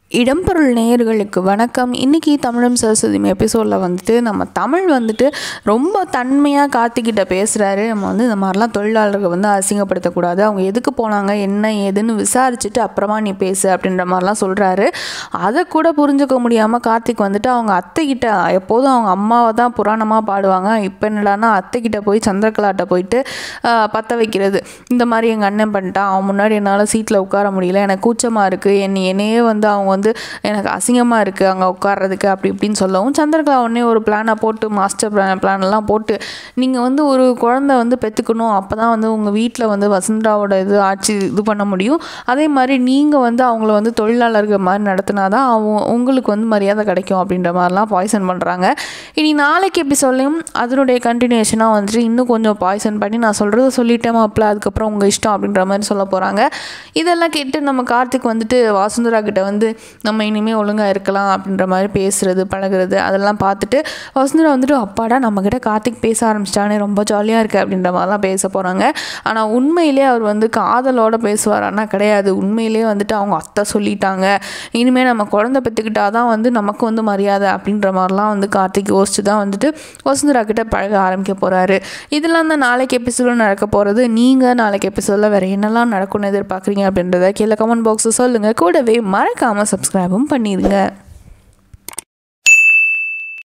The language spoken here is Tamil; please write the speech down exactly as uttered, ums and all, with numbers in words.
இடம்பொருள் நேயர்களுக்கு வணக்கம். இன்றைக்கி தமிழும் சரஸ்வதியும் எபிசோடில் வந்துட்டு நம்ம தமிழ் வந்துட்டு ரொம்ப தன்மையாக கார்த்திக்கிட்ட பேசுகிறாரு. நம்ம வந்து இந்த மாதிரிலாம் தொழிலாளர்கள் வந்து அசிங்கப்படுத்தக்கூடாது, அவங்க எதுக்கு போனாங்க என்ன ஏதுன்னு விசாரிச்சுட்டு அப்புறமா நீ பேசு அப்படின்ற மாதிரிலாம் சொல்கிறாரு. அதை கூட புரிஞ்சுக்க முடியாமல் கார்த்திக் வந்துட்டு அவங்க அத்தைக்கிட்ட, எப்போதும் அவங்க அம்மாவை தான் புராணமாக பாடுவாங்க, இப்போ என்னடானா அத்தைக்கிட்ட போய் சந்திரகலாட்ட போயிட்டு பற்ற வைக்கிறது. இந்த மாதிரி எங்கள் அண்ணன் பண்ணிட்டான், அவன் முன்னாடி என்னால் சீட்டில் உட்கார முடியல, எனக்கு கூச்சமாக இருக்குது, என்னை என்னையே வந்து அவங்க வந்து எனக்கு அசிங்கமாக இருக்குது அங்கே உட்கார்றதுக்கு அப்படி இப்படின்னு சொல்லவும், சந்திரகலா உடனே ஒரு பிளானை போட்டு மாஸ்டர் பிளான் பிளானெல்லாம் போட்டு நீங்கள் வந்து ஒரு குழந்தை வந்து பெற்றுக்கணும், அப்போ தான் வந்து உங்கள் வீட்டில் வந்து வசுந்தராவோட இது ஆட்சி இது பண்ண முடியும், அதே மாதிரி நீங்கள் வந்து அவங்கள வந்து தொழிலாளர்கள் மாதிரி நடத்தினா தான் அவங்க உங்களுக்கு வந்து மரியாதை கிடைக்கும் அப்படின்ற மாதிரிலாம் பாய்சன் பண்ணுறாங்க. இனி நாளைக்கு எப்படி சொல்லியும் அதனுடைய கண்டினியூஷனாக வந்துட்டு இன்னும் கொஞ்சம் பாய்சன் பண்ணி நான் சொல்கிறத சொல்லிட்டேன் மாப்பிள்ள, அதுக்கப்புறம் உங்கள் இஷ்டம் அப்படின்ற மாதிரி சொல்ல போகிறாங்க. இதெல்லாம் கேட்டு நம்ம கார்த்திக் வந்துட்டு வசுந்தரா கிட்ட வந்து நம்ம இனிமேல் ஒழுங்காக இருக்கலாம் அப்படின்ற மாதிரி பேசுகிறது பழகிறது அதெல்லாம் பார்த்துட்டு வசுந்தரா வந்துட்டு அப்பாடா நம்மக்கிட்ட கார்த்திக் பேச ஆரம்பிச்சிட்டானே, ரொம்ப ஜாலியாக இருக்குது அப்படின்ற மாதிரிலாம் பேச போகிறாங்க. ஆனால் உண்மையிலே அவர் வந்து காதலோடு பேசுவார், ஆனால் கிடையாது, உண்மையிலே வந்துட்டு அவங்க அத்தை சொல்லிட்டாங்க, இனிமேல் நம்ம குழந்தை பெற்றுக்கிட்டா தான் வந்து நமக்கு வந்து மரியாதை அப்படின்ற மாதிரிலாம் வந்து கார்த்திக் யோசிச்சு தான் வந்துட்டு வசுந்தரா கிட்ட பழக ஆரம்பிக்க போகிறாரு. இதெல்லாம் தான் நாளைக்கு எபிசோடில் நடக்க போகிறது. நீங்கள் நாளைக்கு எபிசோடில் வேறு என்னெல்லாம் நடக்கும்னு எதிர்பார்க்குறீங்க அப்படின்றத கீழே கமெண்ட் பாக்ஸில் சொல்லுங்கள். கூடவே மறக்காமல் சப்ஸ்கிரைபும் பண்ணிடுங்க.